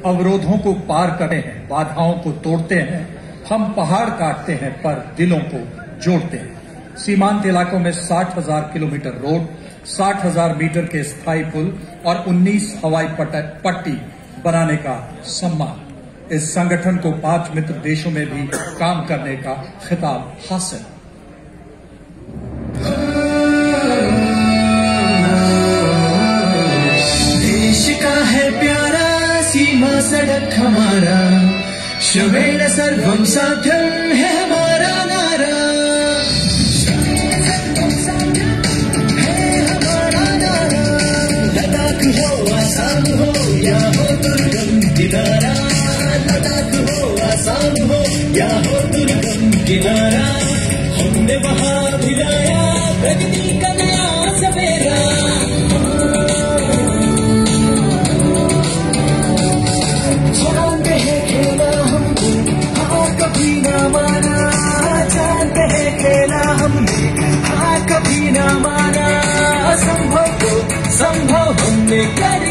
अवरोधों को पार करते हैं, बाधाओं को तोड़ते हैं। हम पहाड़ काटते हैं पर दिलों को जोड़ते हैं। सीमांत इलाकों में 60,000 किलोमीटर रोड, 60,000 मीटर के स्थायी पुल और 19 हवाई पट्टी बनाने का सम्मान। इस संगठन को 5 मित्र देशों में भी काम करने का खिताब हासिल। देश का है प्यारा सीमा सड़क हमारा, श्रमेण सर्वं साध्यं है हमारा नारा। है हमारा नारा। लद्दाख हो आसाम हो या हो दुर्गम किनारा, लद्दाख हो आसाम हो या हो दुर्गम किनारा, हमने वहां भिलाया प्रगति का नया सवेरा। जानते हैं खेला हमने हार कभी ना माना, जानते हैं खेला हमने हार कभी ना माना। असंभव को संभव हमने कर